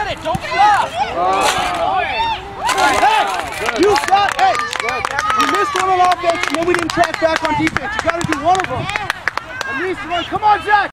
get it. Don't stop. Hey, you got it. You missed one on offense, and then we didn't track back on defense. You got to do one of them. At least one. Come on, Jack.